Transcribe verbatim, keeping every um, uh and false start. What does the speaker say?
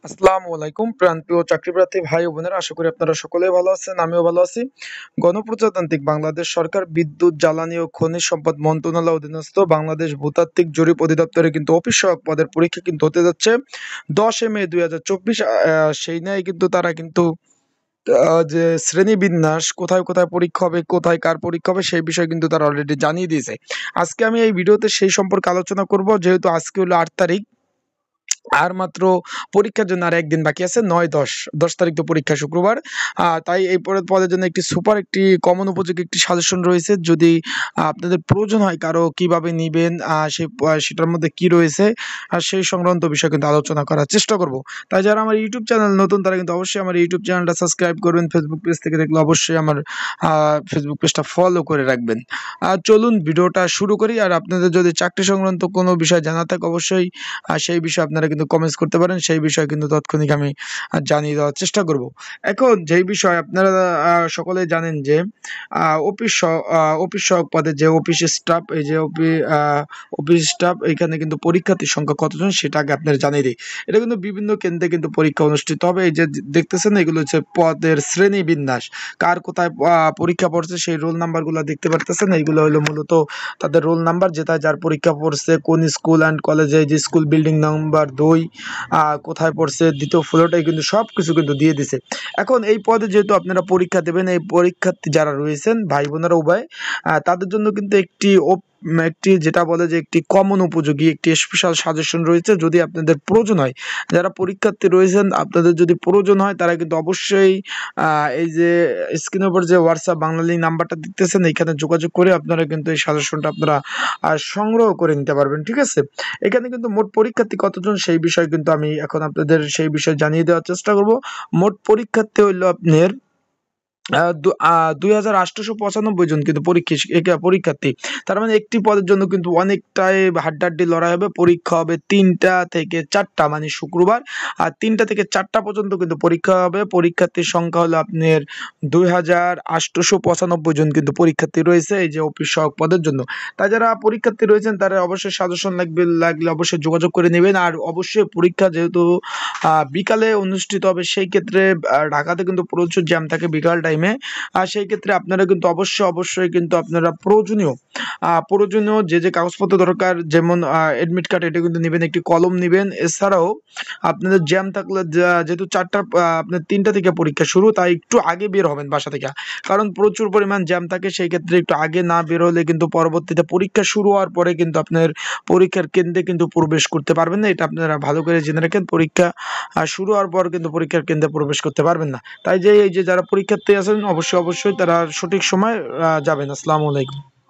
আসসালামু আলাইকুম প্রাণপ্রিয় চাকরিপ্রার্থী ভাই ও বোনেরা, আশা করি আপনারা সকলেই ভালো আছেন। আমিও ভালো আছি। গণপ্রজাতান্ত্রিক বাংলাদেশ সরকার বিদ্যুৎ জ্বালানি ও খনিজ সম্পদ মন্ত্রণালয় অধীনস্থ বাংলাদেশ ভূতাত্ত্বিক জরিপ অধিদপ্তরে কিন্তু অফিস সহায়ক পদের পরীক্ষা কিন্তু হতে যাচ্ছে দশই মে দুই হাজার চব্বিশ। সেই নিয়ে কিন্তু তারা কিন্তু আহ, যে শ্রেণী বিন্যাস কোথায় কোথায় পরীক্ষা হবে, কোথায় কার পরীক্ষা হবে সেই বিষয়ে কিন্তু তারা অলরেডি জানিয়ে দিয়েছে। আজকে আমি এই ভিডিওতে সেই সম্পর্কে আলোচনা করব, যেহেতু আজকে হলো আট তারিখ, আর মাত্র পরীক্ষার জন্য আর একদিন বাকি আছে। নয় দশ দশ তারিখ তো পরীক্ষা, শুক্রবার। আহ, তাই এই পরের পদের জন্য একটি সুপার একটি কমন উপযোগী একটি সাজেশন রয়েছে। যদি আহ, আপনাদের প্রয়োজন হয় কারো কিভাবে নিবেন, আহ, সেই আহ, সেটার মধ্যে কি রয়েছে আর সেই সংক্রান্ত বিষয় কিন্তু আলোচনা করার চেষ্টা করব। তাই যারা আমার ইউটিউব চ্যানেল নতুন তারা কিন্তু অবশ্যই আমার ইউটিউব চ্যানেলটা সাবস্ক্রাইব করবেন। ফেসবুক পেজ থেকে দেখলে অবশ্যই আমার ফেসবুক পেজটা ফলো করে রাখবেন। আর চলুন ভিডিওটা শুরু করি। আর আপনাদের যদি চাকরি সংক্রান্ত কোনো বিষয় জানা থাকে অবশ্যই আর সেই বিষয়ে আপনারা কিন্তু কমেন্টস করতে পারেন। সেই বিষয়ে কিন্তু তাৎক্ষণিক আমি আহ, জানিয়ে দেওয়ার চেষ্টা করব। এখন যেই বিষয় আপনারা আহ, সকলেই জানেন যে আহ, অফিস সহ- আহ, অফিস সহায়ক পদে যে অফিস স্টাফ, এই যে অফি- আহ, অফিস স্টাফ, এখানে কিন্তু পরীক্ষার্থীর সংখ্যা কতজন সেটা আগে আপনারা জানিয়ে দিই। এটা কিন্তু বিভিন্ন কেন্দ্রে কিন্তু পরীক্ষা অনুষ্ঠিত হবে। এই যে দেখতেছেন এগুলো হচ্ছে পদের শ্রেণী বিন্যাস, কার কোথায় আহ, পরীক্ষা পড়ছে সেই রোল নাম্বারগুলো দেখতে পারতেছেন। এইগুলো হলো মূলত তাদের রোল নাম্বার, যেটা যার পরীক্ষা পড়ছে, কোন স্কুল অ্যান্ড কলেজে, যে স্কুল বিল্ডিং নাম্বার দুই, আহ, কোথায় পড়ছে, দ্বিতীয় ফ্লোরটাই কিন্তু সব কিছু কিন্তু দিয়ে দিছে। এখন এই পদে যেহেতু আপনারা পরীক্ষা দেবেন, এই পরীক্ষার্থী যারা রয়েছেন ভাই বোনেরা উভয়, আহ, তাদের জন্য কিন্তু একটি ওপ- উম, একটি যেটা বলে যে একটি কমন উপযোগী একটি স্পেশাল সাজেশন রয়েছে। যদি আপনাদের প্রয়োজন হয়, যারা পরীক্ষার্থী রয়েছেন আপনাদের যদি প্রয়োজন হয়, তারা কিন্তু অবশ্যই আহ, এই যে স্ক্রিনের উপর যে হোয়াটসঅ্যাপ বাংলালিংক নাম্বারটা দেখতেছেন, এখানে যোগাযোগ করে আপনারা কিন্তু এই সাজেশনটা আপনারা আহ, সংগ্রহ করে নিতে পারবেন। ঠিক আছে? এখানে কিন্তু মোট পরীক্ষার্থী কতজন সেই বিষয় কিন্তু আমি এখন আপনাদের সেই বিষয় জানিয়ে দেওয়ার চেষ্টা করব। মোট পরীক্ষার্থী হইল আপনার আহ, দু- আহ, দুই হাজার আটশোশো পঁচানব্বই জন কিন্তু পরীক্ষা একা- পরীক্ষার্থী। তার মানে একটি পদের জন্য কিন্তু অনেকটাই হাড্ডাহাড্ডি লড়াই হবে। পরীক্ষা হবে তিনটা থেকে চারটা, মানে শুক্রবার। আর তিনটা থেকে চারটা পর্যন্ত কিন্তু পরীক্ষা হবে। পরীক্ষার্থীর সংখ্যা হলো আপনার দুই হাজার আটশোশো পঁচানব্বই জন কিন্তু পরীক্ষার্থী রয়েছে এই যে অফিস সহায়ক পদের জন্য। তাই যারা পরীক্ষার্থী রয়েছেন তারা অবশ্যই সাজেশন লাগবে, লাগলে অবশ্যই যোগাযোগ করে নেবেন। আর অবশ্যই পরীক্ষা যেহেতু আহ, বিকালে অনুষ্ঠিত হবে, সেই ক্ষেত্রে আহ, ঢাকাতে কিন্তু প্রচুর জ্যাম থাকে বিকাল টাইমে। আর সেই ক্ষেত্রে আপনারা কিন্তু অবশ্যই অবশ্যই কিন্তু আপনারা প্রয়োজনীয় আহ, প্রয়োজনীয় যে যে কাগজপত্র দরকার, যেমন এডমিট কার্ড, এটা কিন্তু নেবেন, একটি কলম নেবেন। এছাড়াও আপনাদের জ্যাম থাকলে যা- যেহেতু চারটা আহ, আপনার তিনটা থেকে পরীক্ষা শুরু, তাই একটু আগে বের হবেন বাসা থেকে, কারণ প্রচুর পরিমাণ জ্যাম থাকে। সেই ক্ষেত্রে একটু আগে না বের হলে কিন্তু পরবর্তীতে পরীক্ষা শুরু হওয়ার পরে কিন্তু আপনার পরীক্ষার কেন্দ্রে কিন্তু প্রবেশ করতে পারবেন না। এটা আপনারা ভালো করে জেনে রাখেন। পরীক্ষা আহ, শুরু হওয়ার পর কিন্তু পরীক্ষার কেন্দ্রে প্রবেশ করতে পারবেন না। তাই যে এই যে যারা পরীক্ষার্থী আছেন অবশ্যই অবশ্যই তারা সঠিক সময় আহ, যাবেন। আসসালামু আলাইকুম।